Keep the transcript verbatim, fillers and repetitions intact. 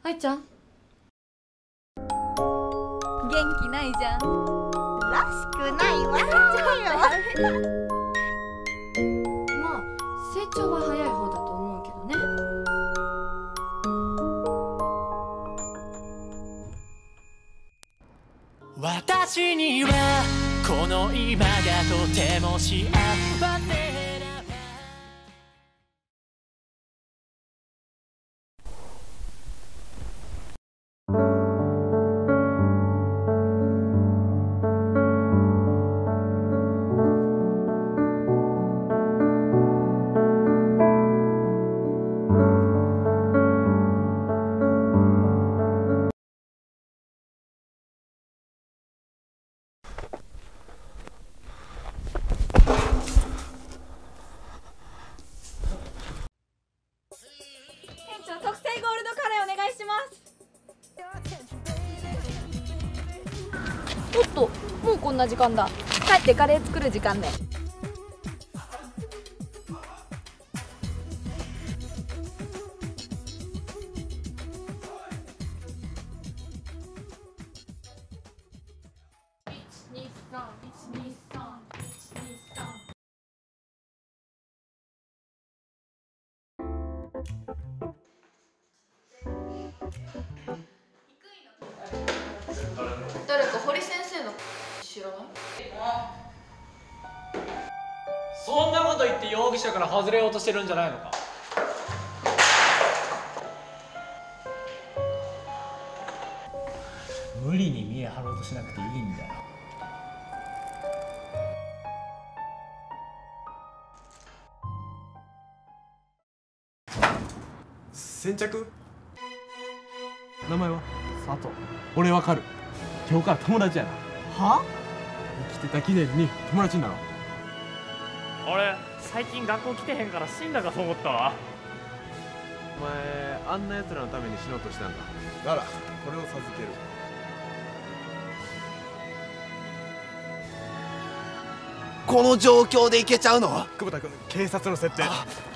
愛ちゃん元気ないじゃん。 らしくないわよ。 まあ成長は早い方だと思うけどね。 私にはこの今がとても幸せだ。 特製ゴールドカレーお願いします。おっと、もうこんな時間だ。帰ってカレー作る時間ね。 誰か堀先生の知らない？ そんなこと言って容疑者から外れようとしてるんじゃないのか。無理に見え張ろうとしなくていいんだよ。 先着？名前は？佐藤。俺わかる。今日から友達やな。は？生きてた記念に友達になろう。 俺最近学校来てへんから死んだかと思ったわ。 お前あんな奴らのために死のうとしたんだ。ならこれを授ける。 この状況でいけちゃうの？ 久保田君、警察の設定。